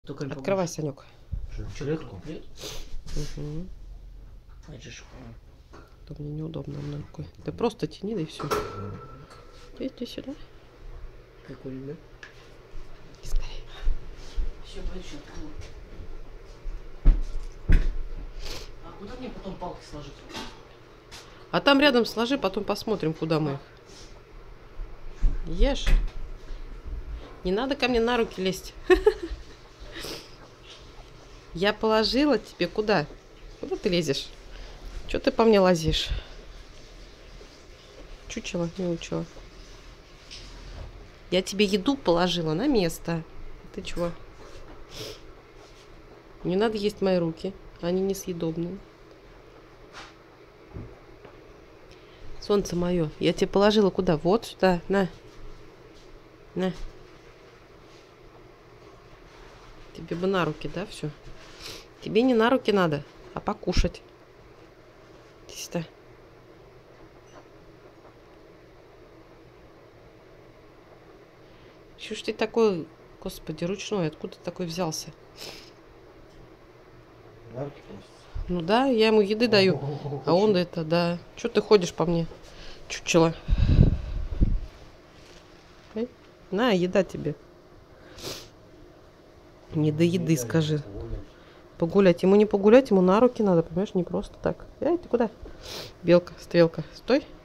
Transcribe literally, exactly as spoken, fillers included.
Только не Открывай, Санек. Жилетку? Угу. То мне неудобно одной рукой. Ты просто тяни, да и все. Иди сюда. Прикольно. И скорее. Все, пойдем. А куда мне потом палки сложить? А там рядом сложи, потом посмотрим, куда мы их. Ешь. Не надо ко мне на руки лезть. Я положила тебе куда? Куда ты лезешь? Че ты по мне лазишь? Чучело, не учила. Я тебе еду положила на место. Ты чего? Не надо есть мои руки. Они несъедобные. Солнце мое. Я тебе положила куда? Вот сюда. На. На. Тебе бы на руки, да, все? Тебе не на руки надо, а покушать. Иди сюда. Чё ж ты такой, господи, ручной? Откуда ты такой взялся? На руки просится. Ну да, я ему еды даю, а он это, да. Че ты ходишь по мне? Чучело. Эй, на, еда тебе. Не до еды, скажи. Погулять. Ему не погулять, ему на руки надо, понимаешь, не просто так. Эй, ты куда? Белка, стрелка, стой.